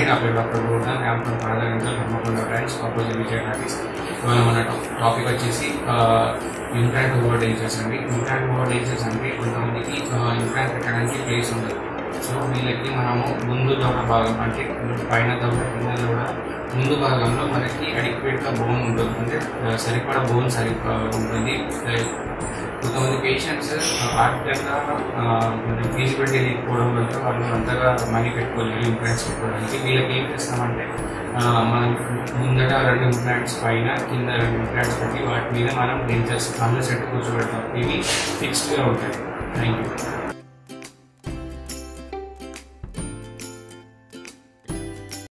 అండి, నా పేరు doctor Gordhan. I'm from Partha dental Hanamkonda branch, opposite Vijay talkies. ఇవాళ మన టాపిక్ వచ్చేసి ఇంప్లాంట్ ఓవర్ డెంచర్స్ అండి. ఇంప్లాంట్ ఓవర్ డెంచర్స్ అంటే కొంతమందికి ఇంప్లాంట్ పెట్టడానికి ప్లేస్ ఉండదు. సో వీళ్ళకి మనము ముందు దవడ భాగం అంటే పైన దవడ కింద దవడ ముందు భాగంలో మనకి అడిక్వేట్గా బోన్ ఉంటుంది, అంటే సరిపడా బోన్ ఉంటుంది. కొంతమంది పేషెంట్స్ ఆర్థికంగా ఫీజిబిలిటీ లేకపోవడం వల్ల వాళ్ళు అంతగా మనీ పెట్టుకోలేరు ఇంప్లాంట్స్ పెట్టుకోవడానికి. వీళ్ళకి ఏం చేస్తామంటే మనం ముందట 2 ఇంప్లాంట్స్ పైన కింద 2 ఇంప్లాంట్స్ పెట్టి వాటి మీద మనం డెంచర్స్ కళ్ళు సెట్ కూర్చోబెడతాం. ఇవి ఫిక్స్డ్గా ఉంటాయి. Thank you.